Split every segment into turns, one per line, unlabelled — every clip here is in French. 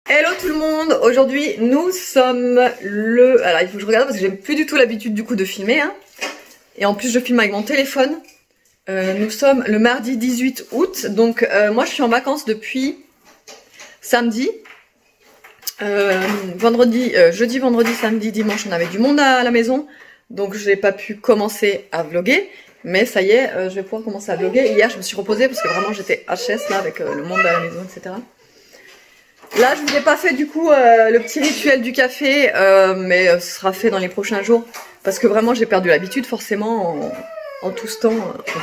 Hello tout le monde, aujourd'hui nous sommes le... Alors il faut que je regarde parce que j'ai plus du tout l'habitude du coup de filmer hein. Et en plus je filme avec mon téléphone. Nous sommes le mardi 18 août, donc moi je suis en vacances depuis samedi. Jeudi, vendredi, samedi, dimanche on avait du monde à la maison. Donc j'ai pas pu commencer à vlogger. Mais ça y est, je vais pouvoir commencer à vlogger. Hier je me suis reposée parce que vraiment j'étais HS là avec le monde à la maison, etc. Là, je vous ai pas fait du coup le petit rituel du café, mais ce sera fait dans les prochains jours. Parce que vraiment, j'ai perdu l'habitude forcément en tout ce temps.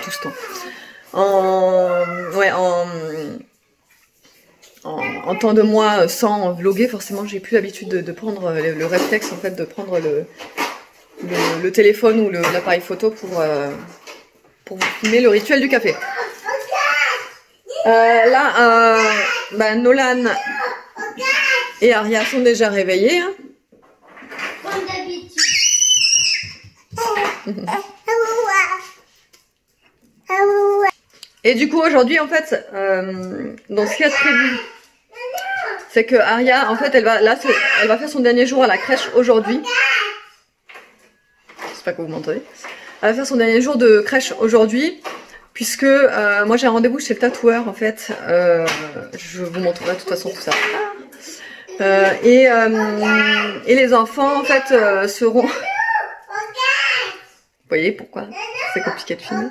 En temps de mois sans vlogger, forcément, j'ai plus l'habitude de prendre le réflexe en fait, de prendre le téléphone ou l'appareil photo pour vous filmer le rituel du café. Nolan et Aria sont déjà réveillés. Hein.
Comme d'habitude.
Et du coup aujourd'hui en fait, dans ce qu'il y a de prévu, c'est que Aria en fait elle va faire son dernier jour à la crèche aujourd'hui. J'espère que vous m'entendez. Elle va faire son dernier jour de crèche aujourd'hui. Puisque moi j'ai un rendez-vous chez le tatoueur en fait, je vous montrerai de toute façon tout ça. Et les enfants en fait seront... Vous voyez pourquoi c'est compliqué de filmer.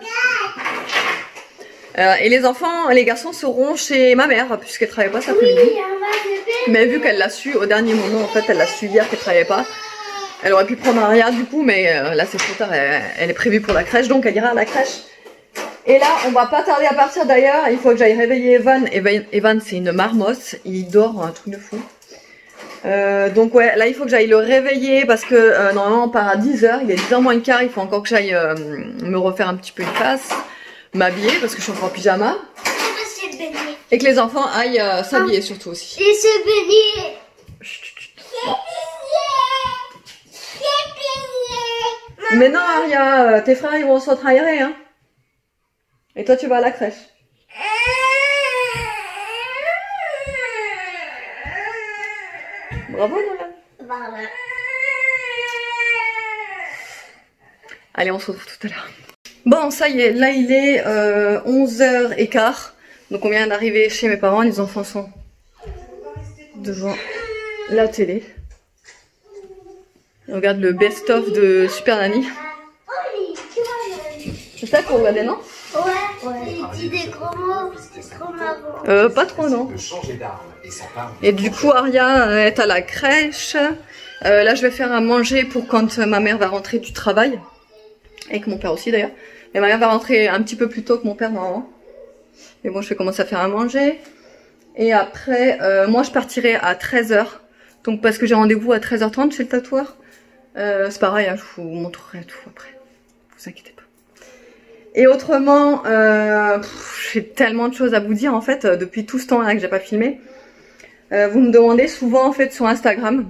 Et les enfants, les garçons seront chez ma mère puisqu'elle travaille pas cet après-midi. Mais vu qu'elle l'a su au dernier moment, en fait elle l'a su hier qu'elle travaillait pas. Elle aurait pu prendre Aria du coup, mais là c'est trop tard, elle est prévue pour la crèche, donc elle ira à la crèche. Et là, on va pas tarder à partir d'ailleurs, il faut que j'aille réveiller Evan. Evan c'est une marmotte, il dort un truc de fou. Donc ouais, là il faut que j'aille le réveiller parce que normalement on part à 10h, il est 10h moins le quart, il faut encore que j'aille me refaire un petit peu une face, m'habiller parce que je suis encore en pyjama. Et que les enfants aillent s'habiller surtout aussi.
Et se baigner.
Mais non Aria, tes frères ils vont se retravailler hein. Et toi tu vas à la crèche. Bravo Nolan.
Voilà.
Allez on se retrouve tout à l'heure. Bon ça y est, là il est 11h15. Donc on vient d'arriver chez mes parents, les enfants sont devant la télé. On regarde le best-of de Super Nanny. C'est ça qu'on regardait non?
Ouais, il dit des gros mots comme avant.
Pas trop non. Et du coup Aria est à la crèche. Là je vais faire à manger pour quand ma mère va rentrer du travail. Et que mon père aussi d'ailleurs. Mais ma mère va rentrer un petit peu plus tôt que mon père normalement. Mais bon je vais commencer à faire à manger. Et après moi je partirai à 13h. Donc parce que j'ai rendez-vous à 13h30 chez le tatoueur. C'est pareil, hein, je vous montrerai tout après. Vous inquiétez pas. Et autrement, j'ai tellement de choses à vous dire en fait depuis tout ce temps-là que j'ai pas filmé. Vous me demandez souvent en fait sur Instagram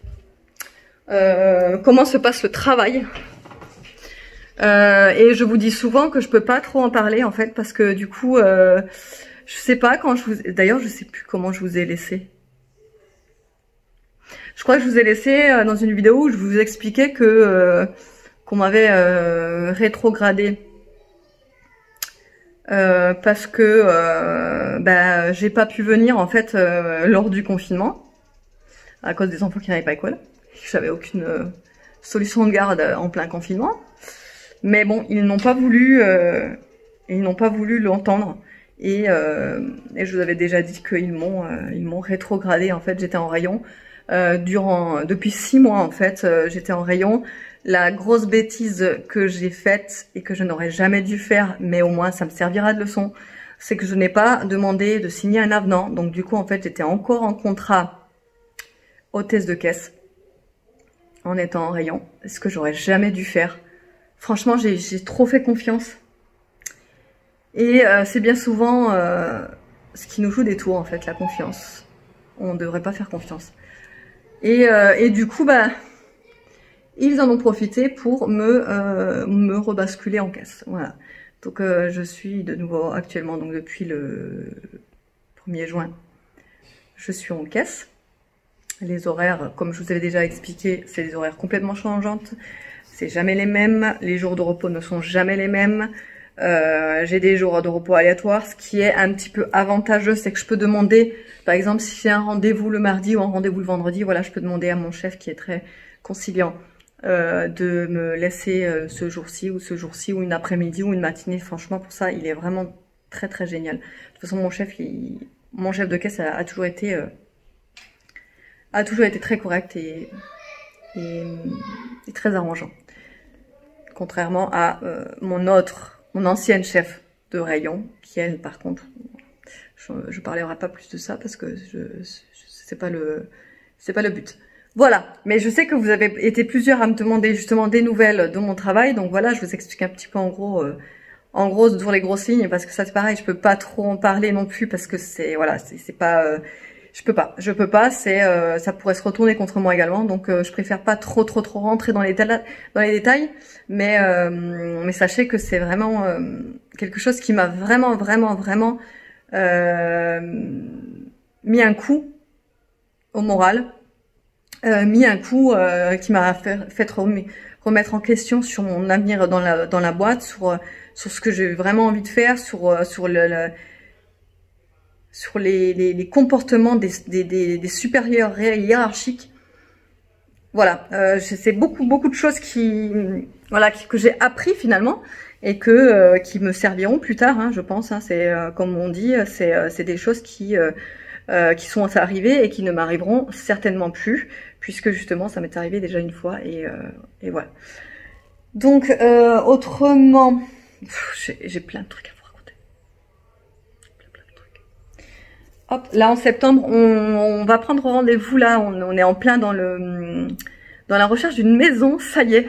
comment se passe le travail. Et je vous dis souvent que je peux pas trop en parler en fait parce que du coup, je sais pas quand je vous... D'ailleurs, je sais plus comment je vous ai laissé. Je crois que je vous ai laissé dans une vidéo où je vous expliquais que qu'on m'avait rétrogradé. Parce que j'ai pas pu venir en fait lors du confinement à cause des enfants qui n'avaient pas école. J'avais aucune solution de garde en plein confinement. Mais bon, ils n'ont pas voulu l'entendre et je vous avais déjà dit qu'ils m'ont rétrogradé en fait. J'étais en rayon depuis 6 mois en fait. J'étais en rayon. La grosse bêtise que j'ai faite et que je n'aurais jamais dû faire, mais au moins ça me servira de leçon, c'est que je n'ai pas demandé de signer un avenant. Donc du coup en fait j'étais encore en contrat hôtesse de caisse en étant en rayon, ce que j'aurais jamais dû faire. Franchement j'ai trop fait confiance. Et c'est bien souvent ce qui nous joue des tours en fait, la confiance. On ne devrait pas faire confiance. Et du coup ils en ont profité pour me rebasculer en caisse. Voilà. Donc je suis de nouveau actuellement, donc depuis le 1er juin, je suis en caisse. Les horaires, comme je vous avais déjà expliqué, c'est des horaires complètement changeantes. C'est jamais les mêmes. Les jours de repos ne sont jamais les mêmes. J'ai des jours de repos aléatoires. Ce qui est un petit peu avantageux, c'est que je peux demander, par exemple, si j'ai un rendez-vous le mardi ou un rendez-vous le vendredi, voilà, je peux demander à mon chef qui est très conciliant de me laisser ce jour-ci ou une après-midi ou une matinée. Franchement, pour ça, il est vraiment très très génial. De toute façon, mon chef de caisse a toujours été très correct et très arrangeant. Contrairement à mon ancienne chef de rayon, qui elle, par contre, je parlerai pas plus de ça parce que c'est pas le but. Voilà, mais je sais que vous avez été plusieurs à me demander justement des nouvelles de mon travail, donc voilà, je vous explique un petit peu en gros sur les grosses lignes, parce que ça c'est pareil, je peux pas trop en parler non plus parce que c'est voilà, c'est pas je peux pas, ça pourrait se retourner contre moi également, donc je préfère pas trop rentrer dans les détails, mais sachez que c'est vraiment quelque chose qui m'a vraiment mis un coup au moral, mis un coup qui m'a fait remettre en question sur mon avenir dans la boîte, sur ce que j'ai vraiment envie de faire, sur les comportements des supérieurs hiérarchiques. Voilà, c'est beaucoup de choses que j'ai appris finalement et qui me serviront plus tard, hein, je pense. Hein, c'est comme on dit, c'est des choses qui sont arrivées et qui ne m'arriveront certainement plus, puisque justement ça m'est arrivé déjà une fois et voilà. Donc autrement, j'ai plein de trucs à vous raconter. Plein de trucs. Hop, là en septembre, on va prendre rendez-vous là. On est en plein dans la recherche d'une maison. Ça y est.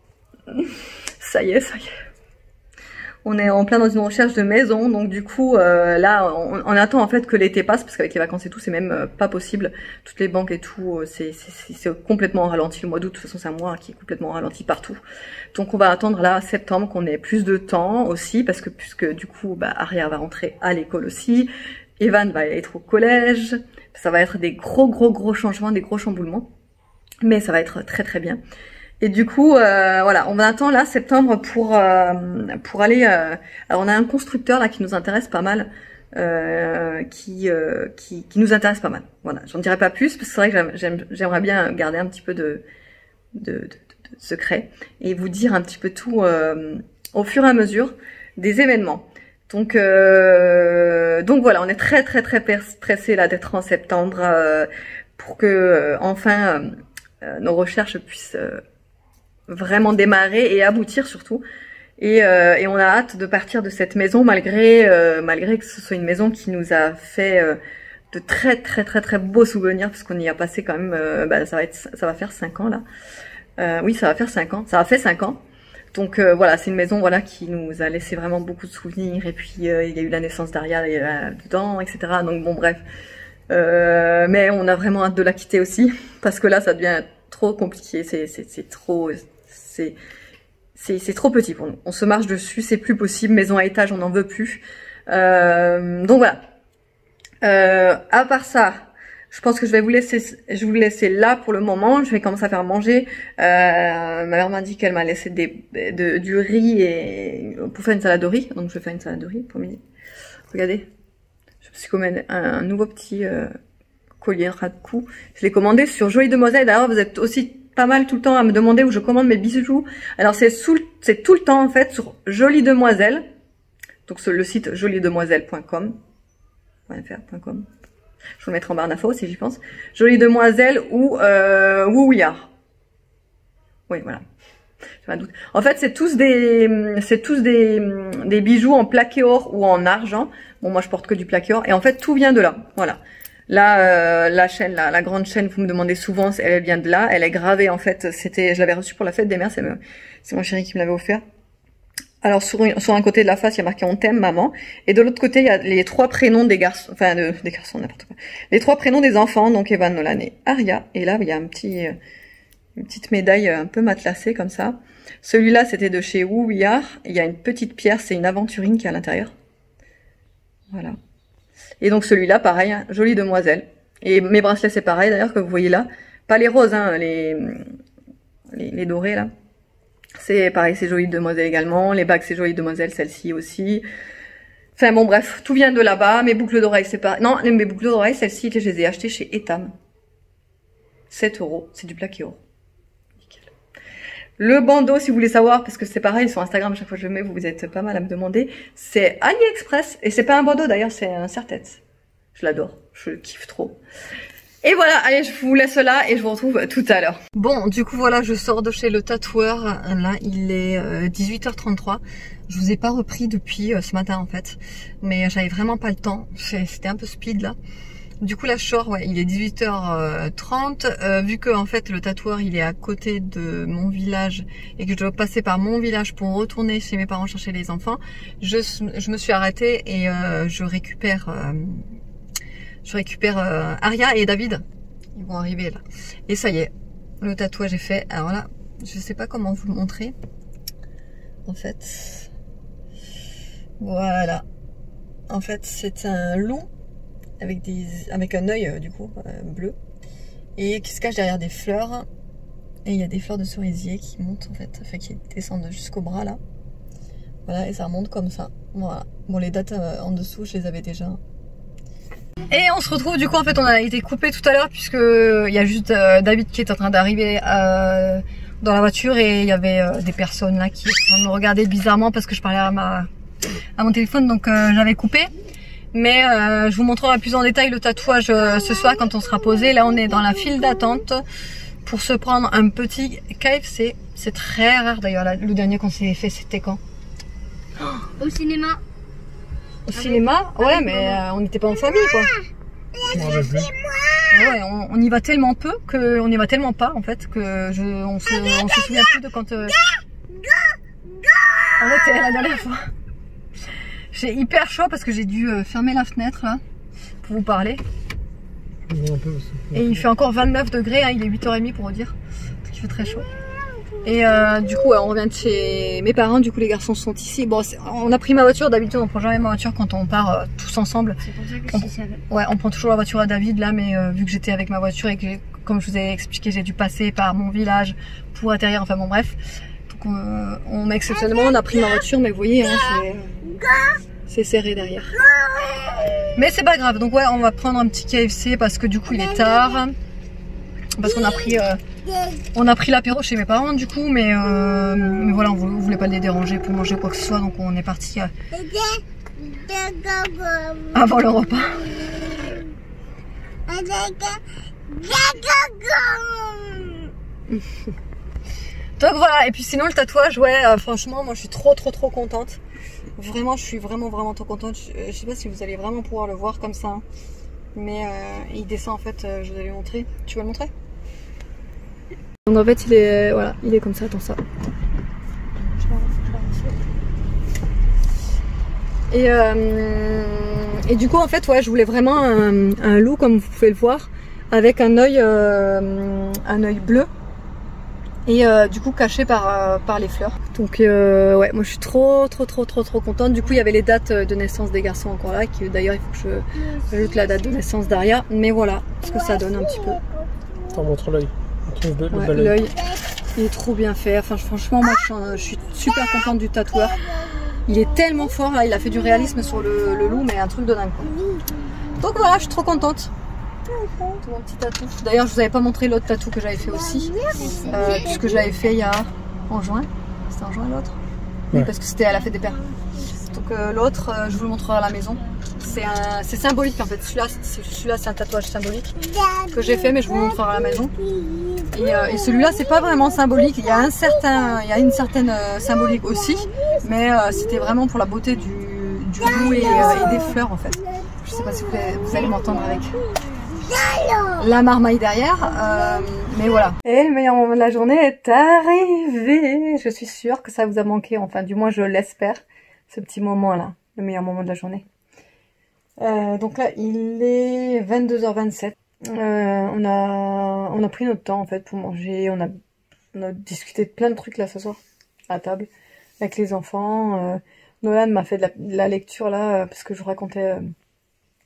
On est en plein dans une recherche de maison, donc du coup là on attend en fait que l'été passe, parce qu'avec les vacances et tout c'est même pas possible. Toutes les banques et tout c'est complètement ralenti. Le mois d'août de toute façon c'est un mois qui est complètement ralenti partout. Donc on va attendre là septembre qu'on ait plus de temps aussi, parce que puisque du coup Aria va rentrer à l'école aussi, Evan va être au collège, ça va être des gros changements, des gros chamboulements, mais ça va être très bien. Et du coup, voilà, on attend là septembre pour aller. Alors on a un constructeur là qui nous intéresse pas mal, qui nous intéresse pas mal. Voilà, j'en dirai pas plus parce que c'est vrai que j'aimerais bien garder un petit peu de secret et vous dire un petit peu tout au fur et à mesure des événements. Donc voilà, on est très pressé là d'être en septembre pour que enfin nos recherches puissent vraiment démarrer et aboutir surtout, et on a hâte de partir de cette maison malgré que ce soit une maison qui nous a fait de très beaux souvenirs, parce qu'on y a passé quand même ça va faire 5 ans là, oui ça va faire 5 ans, ça a fait 5 ans, donc voilà, c'est une maison voilà qui nous a laissé vraiment beaucoup de souvenirs, et puis il y a eu la naissance d'Aria dedans, etc. Donc bon bref, mais on a vraiment hâte de la quitter aussi, parce que là ça devient trop compliqué, c'est trop petit pour nous. On se marche dessus, c'est plus possible. Maison à étage, on n'en veut plus. Donc voilà. À part ça, je pense que je vais vous laisser là pour le moment. Je vais commencer à faire manger. Ma mère m'a dit qu'elle m'a laissé du riz et pour faire une salade de riz. Donc je vais faire une salade de riz pour midi. Regardez, je me suis commandé un nouveau petit collier Radcou. Je l'ai commandé sur Jolie Demoiselle. D'ailleurs, vous êtes aussi pas mal tout le temps à me demander où je commande mes bijoux. Alors c'est tout le temps en fait sur Jolie Demoiselle. Donc sur le site joliedemoiselle.com. .com. Je vous le mettrai en barre d'infos si j'y pense. Jolie Demoiselle ou Wouillard. Oui, voilà. J'ai un doute. En fait, c'est tous des bijoux en plaqué or ou en argent. Bon, moi je porte que du plaqué or, et en fait tout vient de là. Voilà. Là, la chaîne, la grande chaîne, vous me demandez souvent, elle vient de là. Elle est gravée en fait. Je l'avais reçue pour la fête des mères. C'est mon chéri qui me l'avait offert. Alors sur un côté de la face, il y a marqué "On t'aime, maman", et de l'autre côté, il y a les 3 prénoms des garçons, enfin des garçons, n'importe quoi. Les 3 prénoms des enfants, donc Evan, Nolan et Aria. Et là, il y a une petite médaille un peu matelassée comme ça. Celui-là, c'était de chez Wouillard. Il y a une petite pierre, c'est une aventurine qui est à l'intérieur. Voilà. Et donc celui-là, pareil, hein, Jolie Demoiselle. Et mes bracelets c'est pareil d'ailleurs que vous voyez là. Pas les roses, hein, les dorés là. C'est pareil, c'est Jolie Demoiselle également. Les bagues c'est Jolie Demoiselle, celle-ci aussi. Enfin bon bref, tout vient de là-bas. Mes boucles d'oreilles c'est pas... Non, mes boucles d'oreilles, celles-ci je les ai achetées chez Etam. 7 €, c'est du plaqué or. Nickel. Le bandeau, si vous voulez savoir, parce que c'est pareil sur Instagram, à chaque fois que je le mets, vous êtes pas mal à me demander. C'est AliExpress, et c'est pas un bandeau d'ailleurs, c'est un serre-tête. Je l'adore, je le kiffe trop. Et voilà, allez, je vous laisse là et je vous retrouve tout à l'heure. Bon, du coup voilà, je sors de chez le tatoueur. Là, il est 18h33. Je vous ai pas repris depuis ce matin en fait, mais j'avais vraiment pas le temps. C'était un peu speed là. Du coup, là, je sors, ouais, il est 18h30. Vu que en fait le tatoueur il est à côté de mon village et que je dois passer par mon village pour retourner chez mes parents chercher les enfants, je me suis arrêtée et je récupère Aria et David. Ils vont arriver là. Et ça y est, le tatouage est fait. Alors là, je sais pas comment vous le montrer. En fait, voilà. En fait, c'est un loup avec un œil du coup bleu et qui se cache derrière des fleurs. Et il y a des fleurs de cerisier qui montent en fait, enfin qui descendent jusqu'au bras là. Voilà, et ça remonte comme ça. Voilà. Bon, les dates en dessous, je les avais déjà. Et on se retrouve, du coup en fait on a été coupé tout à l'heure puisque il y a juste David qui est en train d'arriver dans la voiture et il y avait des personnes là qui me regardaient bizarrement parce que je parlais à mon téléphone, donc j'avais coupé. Mais je vous montrerai plus en détail le tatouage ce soir quand on sera posé. Là on est dans la file d'attente pour se prendre un petit KFC. C'est très rare d'ailleurs, le dernier qu'on s'est fait c'était quand?
Au cinéma.
Au cinéma? Ouais, mais on n'était pas en famille quoi. Ah ouais, on y va tellement peu qu'on n'y va tellement pas en fait que on se souvient plus de quand on était la dernière fois. J'ai hyper chaud parce que j'ai dû fermer la fenêtre là pour vous parler. Et il fait encore 29 degrés, hein, il est 8h30 pour vous dire. Donc il fait très chaud. Et du coup, on revient de chez mes parents, du coup les garçons sont ici. Bon, on a pris ma voiture, d'habitude on prend jamais ma voiture quand on part tous ensemble.
C'est pour ça que je savais.
Ouais, on prend toujours la voiture à David là, mais vu que j'étais avec ma voiture et que comme je vous ai expliqué, j'ai dû passer par mon village pour atterrir, enfin bon bref. Donc on a exceptionnellement, on a pris ma voiture, mais vous voyez, hein, c'est serré derrière. Mais c'est pas grave, donc ouais, on va prendre un petit KFC parce que du coup il est tard. Parce qu'on a pris l'apéro chez mes parents du coup, mais voilà, on voulait pas les déranger pour manger quoi que ce soit, donc on est parti avant le repas. Donc voilà, et puis sinon le tatouage, ouais, franchement moi je suis trop contente. Vraiment, je suis vraiment trop contente. Je sais pas si vous allez vraiment pouvoir le voir comme ça, hein. Mais il descend en fait, je vais lui montrer. Tu veux le montrer? Donc en fait il est, voilà, il est comme ça, attends ça. Et du coup en fait ouais, je voulais vraiment un loup comme vous pouvez le voir, avec un œil bleu. Et du coup caché par les fleurs. Donc ouais, moi je suis trop contente. Du coup il y avait les dates de naissance des garçons encore là, qui d'ailleurs il faut que je ajoute la date de naissance d'Aria. Mais voilà ce que ça donne un petit peu.
T'en montres l'œil.
Ouais, l'œil il est trop bien fait. Enfin franchement moi je suis super contente du tatoueur. Il est tellement fort là, il a fait du réalisme sur le loup, mais un truc de dingue quoi. Donc voilà, je suis trop contente. Tout mon petit tatou. D'ailleurs je vous avais pas montré l'autre tatou que j'avais fait aussi, puisque je l'avais fait en juin. C'était en juin l'autre? Oui, ouais. Parce que c'était à la fête des pères. Donc l'autre je vous le montrerai à la maison. C'est symbolique en fait. Celui-là c'est un tatouage symbolique que j'ai fait, mais je vous le montrerai à la maison. Et celui-là c'est pas vraiment symbolique. Il y a une certaine symbolique aussi, mais c'était vraiment pour la beauté du loup et des fleurs en fait. Je sais pas si vous allez m'entendre avec la marmaille derrière, mais voilà. Et le meilleur moment de la journée est arrivé. Je suis sûre que ça vous a manqué, enfin du moins je l'espère, ce petit moment là, le meilleur moment de la journée. Donc là il est 22h27. On a pris notre temps en fait pour manger, on a discuté de plein de trucs là ce soir à table avec les enfants. Nolan m'a fait de la lecture là parce que je racontais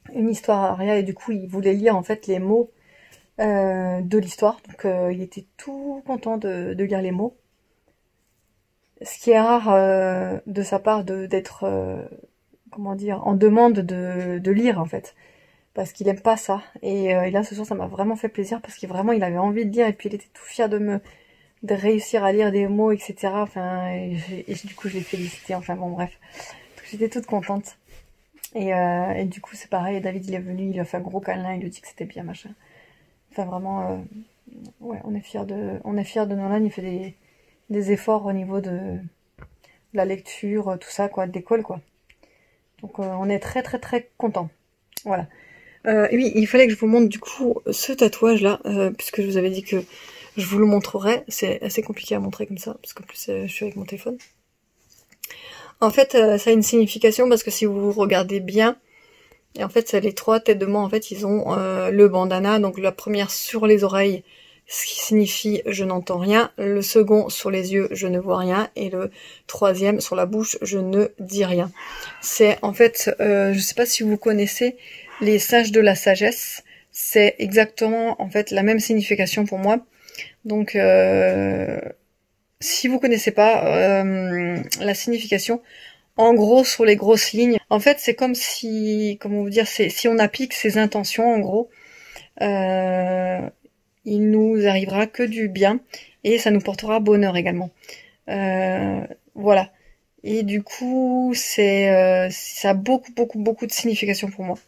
une histoire Aria, et du coup il voulait lire en fait les mots de l'histoire, donc il était tout content de lire les mots. Ce qui est rare de sa part d'être comment dire, en demande de lire en fait, parce qu'il aime pas ça. Et là ce soir ça m'a vraiment fait plaisir parce qu'il vraiment il avait envie de lire, et puis il était tout fier de réussir à lire des mots, etc. Enfin, et du coup je l'ai félicité, enfin bon bref, j'étais toute contente. Et du coup c'est pareil, David il est venu, il lui a fait un gros câlin, il lui a dit que c'était bien, machin. Enfin vraiment, ouais, on est fiers de Nolan, il fait des efforts au niveau de la lecture, tout ça, quoi, de l'école, quoi. Donc on est très très très contents. Voilà. Et oui, il fallait que je vous montre du coup ce tatouage là, puisque je vous avais dit que je vous le montrerai. C'est assez compliqué à montrer comme ça, parce qu'en plus je suis avec mon téléphone. En fait, ça a une signification, parce que si vous regardez bien, et en fait, les 3 têtes de mort, en fait, ils ont le bandana, donc la première sur les oreilles, ce qui signifie je n'entends rien, le second sur les yeux, je ne vois rien, et le 3e sur la bouche, je ne dis rien. C'est en fait, je sais pas si vous connaissez les sages de la sagesse, c'est exactement en fait la même signification pour moi. Donc si vous connaissez pas la signification, en gros, sur les grosses lignes, en fait, c'est comme si, comment vous dire, si on applique ses intentions, en gros, il nous arrivera que du bien, et ça nous portera bonheur également. Voilà. Et du coup, ça a beaucoup de signification pour moi.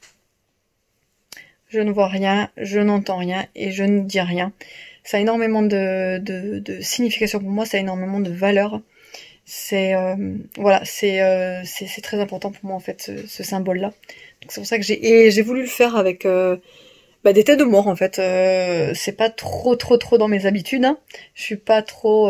Je ne vois rien, je n'entends rien, et je ne dis rien. Ça a énormément de signification pour moi, ça a énormément de valeur. C'est voilà, c'est très important pour moi en fait, ce symbole là. Donc c'est pour ça que j'ai voulu le faire avec des têtes de mort en fait. C'est pas trop dans mes habitudes, hein. Je suis pas trop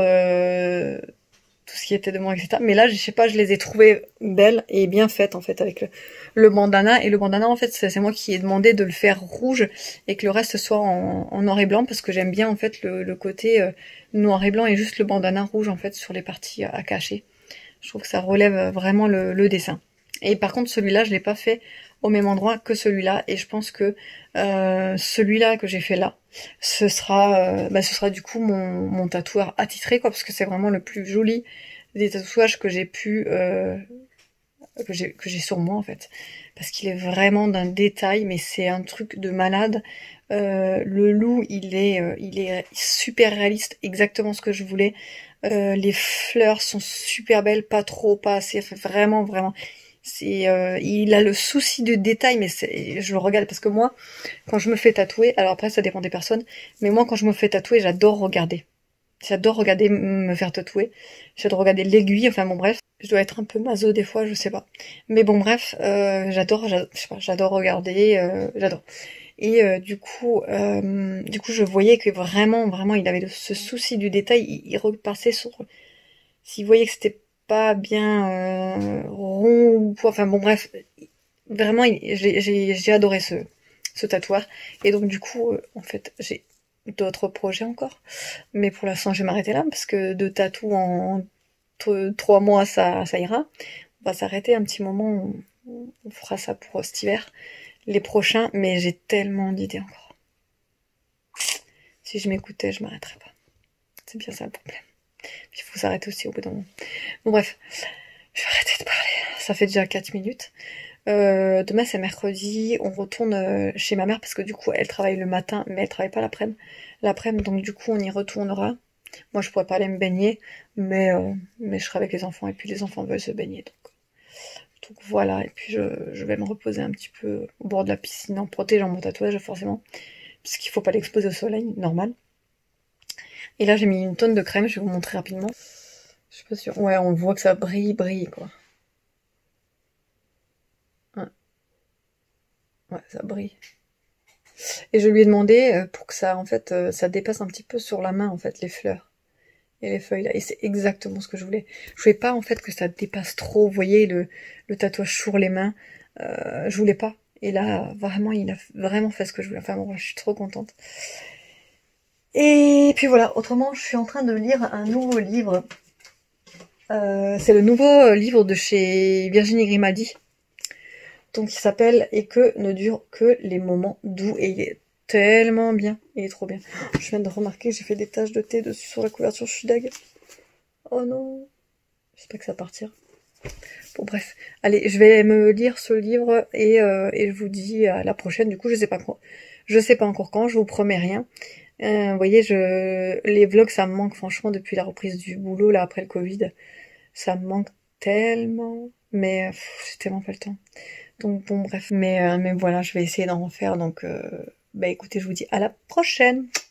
tout ce qui était de mort, etc. Mais là, je sais pas, je les ai trouvées belles et bien faites en fait avec le bandana. Et le bandana en fait, c'est moi qui ai demandé de le faire rouge et que le reste soit en noir et blanc, parce que j'aime bien en fait le côté noir et blanc, et juste le bandana rouge en fait sur les parties à cacher. Je trouve que ça relève vraiment le dessin. Et par contre, celui-là, je l'ai pas fait au même endroit que celui-là, et je pense que celui-là que j'ai fait là, ce sera du coup mon tatoueur attitré, quoi, parce que c'est vraiment le plus joli des tatouages que j'ai pu que j'ai sur moi en fait, parce qu'il est vraiment d'un détail, mais c'est un truc de malade. Le loup, il est super réaliste, exactement ce que je voulais. Les fleurs sont super belles, pas trop, pas assez, vraiment il a le souci de détail, mais je le regarde, parce que moi, quand je me fais tatouer, alors après ça dépend des personnes, mais moi quand je me fais tatouer, j'adore regarder. J'adore regarder me faire tatouer. J'adore regarder l'aiguille, enfin bon bref. Je dois être un peu maso des fois, je sais pas. Mais bon bref, j'adore regarder, j'adore. Et du coup, je voyais que vraiment, il avait ce souci du détail. Il repassait sur... S'il voyait que c'était pas bien rond ou quoi, enfin bon bref, vraiment j'ai adoré ce tatouage. Et donc du coup en fait j'ai d'autres projets encore, mais pour l'instant je vais m'arrêter là, parce que de tatou en 3 mois ça ira. On va s'arrêter un petit moment, on fera ça pour cet hiver, les prochains, mais j'ai tellement d'idées encore. Si je m'écoutais, je m'arrêterais pas. C'est bien ça le problème. Il faut s'arrêter aussi au bout d'un moment. Bon bref, je vais arrêter de parler. Ça fait déjà 4 minutes. Demain c'est mercredi, on retourne chez ma mère, parce que du coup elle travaille le matin, mais elle travaille pas l'après-midi, donc du coup on y retournera. Moi je pourrais pas aller me baigner, mais je serai avec les enfants, et puis les enfants veulent se baigner, donc voilà. Et puis je vais me reposer un petit peu au bord de la piscine, en protégeant mon tatouage forcément, parce qu'il faut pas l'exposer au soleil, normal. Et là j'ai mis une tonne de crème, je vais vous montrer rapidement. Je suis pas sûre. Ouais, on voit que ça brille quoi. Ouais, ça brille. Et je lui ai demandé pour que ça, en fait, ça dépasse un petit peu sur la main, en fait, les fleurs et les feuilles là. Et c'est exactement ce que je voulais. Je voulais pas, en fait, que ça dépasse trop. Vous voyez, le tatouage sur les mains. Je voulais pas. Et là, vraiment, il a vraiment fait ce que je voulais. Enfin bon, je suis trop contente. Et puis voilà. Autrement, je suis en train de lire un nouveau livre. C'est le nouveau livre de chez Virginie Grimaldi.
Donc il s'appelle Et que ne durent que les moments doux, et il est tellement bien, il est trop bien. Je viens de remarquer, j'ai fait des taches de thé dessus sur la couverture, je suis deg. Oh non, j'espère que ça partira. Bon bref, allez, je vais me lire ce livre et je vous dis à la prochaine. Du coup, je sais pas encore quand, je vous promets rien. Vous voyez, les vlogs, ça me manque franchement depuis la reprise du boulot là après le Covid. Ça me manque tellement, mais j'ai tellement pas le temps. Donc bon bref, mais voilà, je vais essayer d'en refaire. Donc bah écoutez, je vous dis à la prochaine.